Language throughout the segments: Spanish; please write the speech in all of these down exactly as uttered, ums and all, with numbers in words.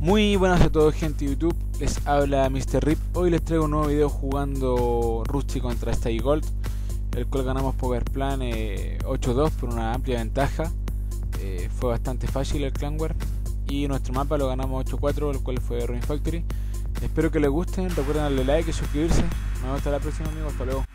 Muy buenas a todos, gente de YouTube, les habla mister Rip. Hoy les traigo un nuevo video jugando Rusty contra Stay Gold, el cual ganamos Poker Plan eh, ocho dos por una amplia ventaja. eh, Fue bastante fácil el Clan War y nuestro mapa lo ganamos ocho cuatro, el cual fue Ruin Factory. Espero que les gusten, recuerden darle like y suscribirse. Nos vemos hasta la próxima, amigos, hasta luego.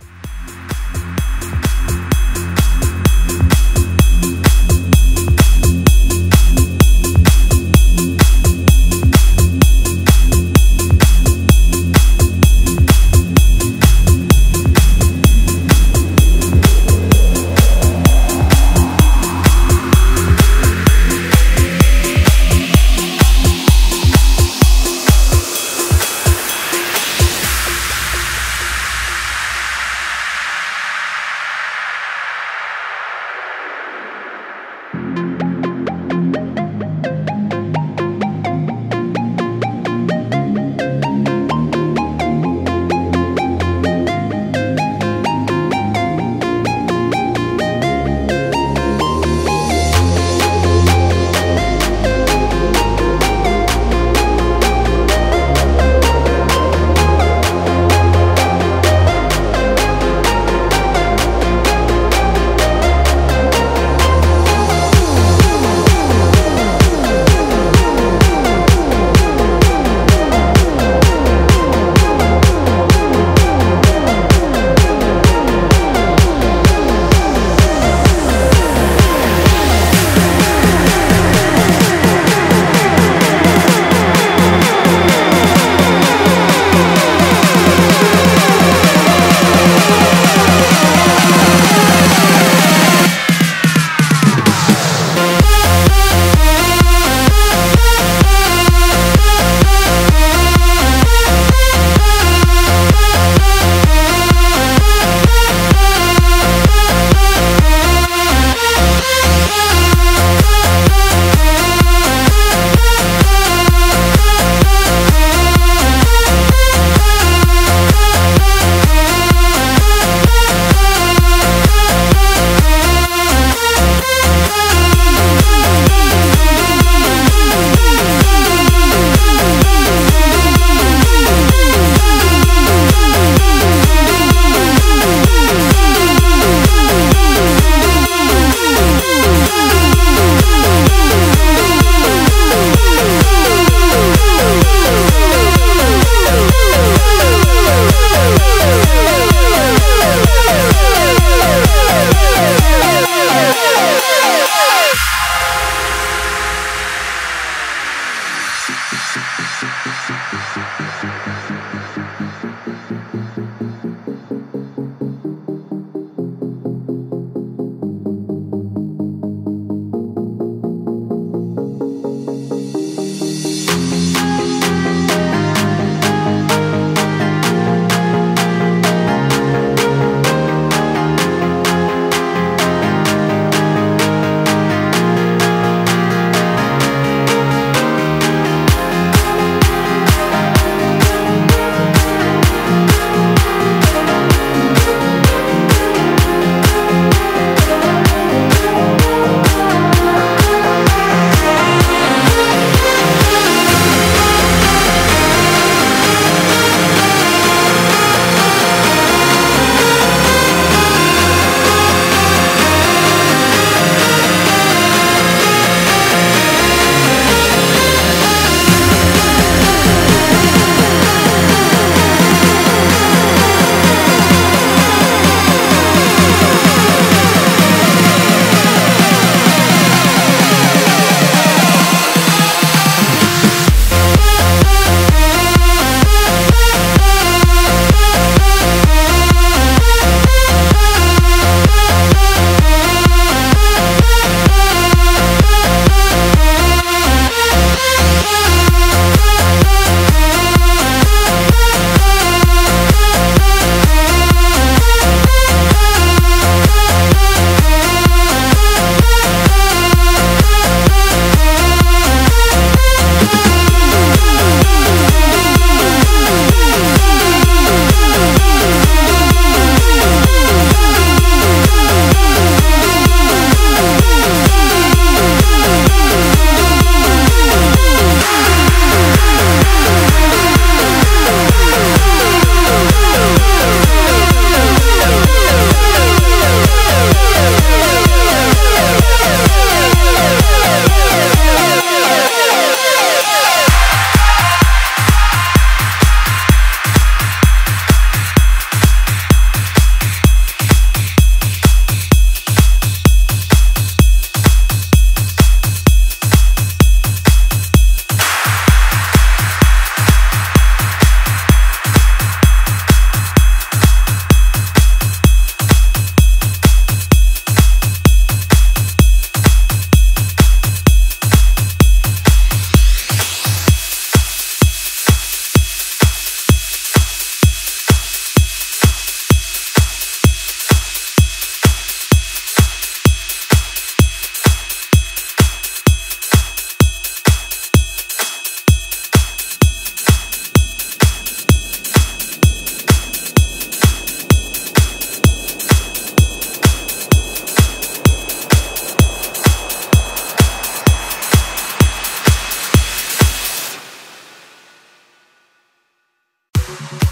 chao.